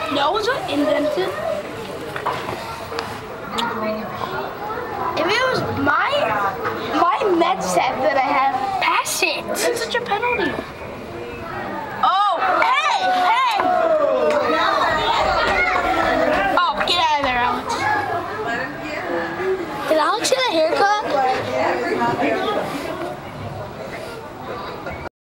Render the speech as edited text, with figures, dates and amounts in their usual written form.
No, was it indented? If it was my Met set that I have, pass it. It's such a penalty. Oh, hey, hey! Oh, get out of there, Alex. Did Alex get a haircut?